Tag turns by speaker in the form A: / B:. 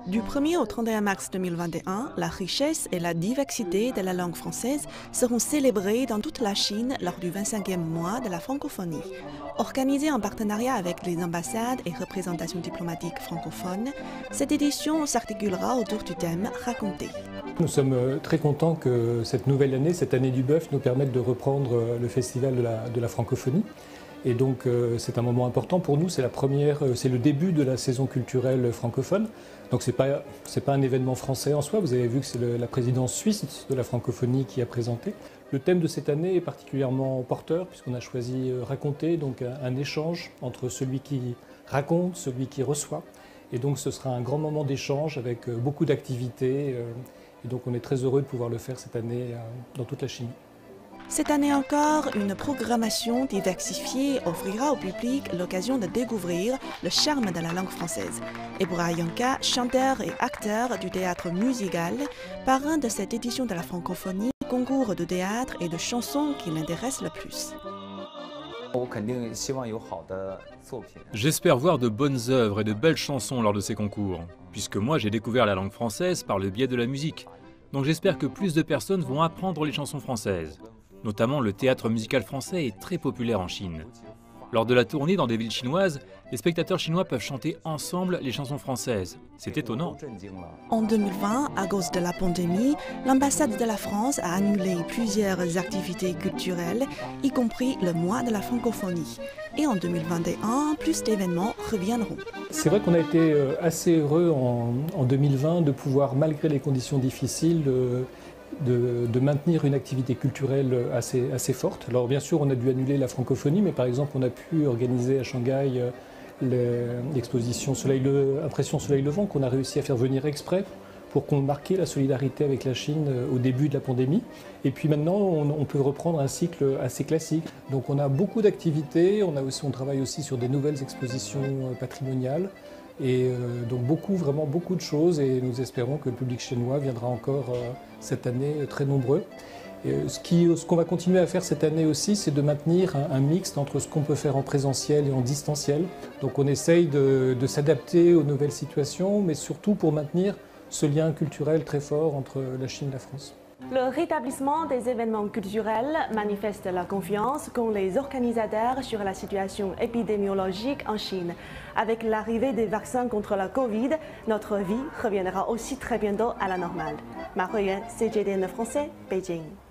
A: Du 1er au 31 mars 2021, la richesse et la diversité de la langue française seront célébrées dans toute la Chine lors du 25e mois de la francophonie. Organisée en partenariat avec les ambassades et représentations diplomatiques francophones, cette édition s'articulera autour du thème « Raconter ».
B: Nous sommes très contents que cette nouvelle année, cette année du bœuf, nous permette de reprendre le festival de la francophonie. Et donc c'est un moment important pour nous, c'est le début de la saison culturelle francophone. Donc c'est pas un événement français en soi, vous avez vu que c'est la présidence suisse de la francophonie qui a présenté. Le thème de cette année est particulièrement porteur puisqu'on a choisi raconter, donc un échange entre celui qui raconte, celui qui reçoit. Et donc ce sera un grand moment d'échange avec beaucoup d'activités. Et donc on est très heureux de pouvoir le faire cette année dans toute la Chine.
A: Cette année encore, une programmation diversifiée offrira au public l'occasion de découvrir le charme de la langue française. Ebora Yanka, chanteur et acteur du théâtre musical, parrain de cette édition de la francophonie, concours de théâtre et de chansons qui l'intéresse le plus.
C: J'espère voir de bonnes œuvres et de belles chansons lors de ces concours, puisque moi j'ai découvert la langue française par le biais de la musique. Donc j'espère que plus de personnes vont apprendre les chansons françaises. Notamment, le théâtre musical français est très populaire en Chine. Lors de la tournée dans des villes chinoises, les spectateurs chinois peuvent chanter ensemble les chansons françaises. C'est étonnant.
A: En 2020, à cause de la pandémie, l'ambassade de la France a annulé plusieurs activités culturelles, y compris le mois de la francophonie. Et en 2021, plus d'événements reviendront.
B: C'est vrai qu'on a été assez heureux en 2020 de pouvoir, malgré les conditions difficiles, de maintenir une activité culturelle assez forte. Alors bien sûr, on a dû annuler la francophonie, mais par exemple, on a pu organiser à Shanghai l'exposition Impression Soleil Levant qu'on a réussi à faire venir exprès pour qu'on marque la solidarité avec la Chine au début de la pandémie. Et puis maintenant, on peut reprendre un cycle assez classique. Donc on a beaucoup d'activités, on travaille aussi sur des nouvelles expositions patrimoniales. Et donc vraiment beaucoup de choses, et nous espérons que le public chinois viendra encore cette année très nombreux. Et ce qu'on va continuer à faire cette année aussi, c'est de maintenir un mixte entre ce qu'on peut faire en présentiel et en distanciel. Donc on essaye de s'adapter aux nouvelles situations, mais surtout pour maintenir ce lien culturel très fort entre la Chine et la France.
A: Le rétablissement des événements culturels manifeste la confiance qu'ont les organisateurs sur la situation épidémiologique en Chine. Avec l'arrivée des vaccins contre la Covid, notre vie reviendra aussi très bientôt à la normale. Ma Huiyuan, CGTN Français, Beijing.